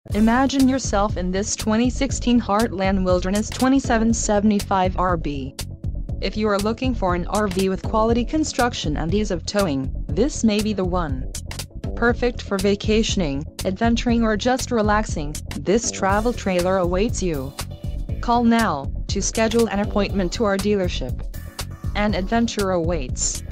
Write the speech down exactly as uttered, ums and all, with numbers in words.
Imagine yourself in this twenty sixteen Heartland Wilderness twenty-seven seventy-five R V. If you are looking for an R V with quality construction and ease of towing, this may be the one. Perfect for vacationing, adventuring or just relaxing, this travel trailer awaits you. Call now to schedule an appointment to our dealership. An adventure awaits.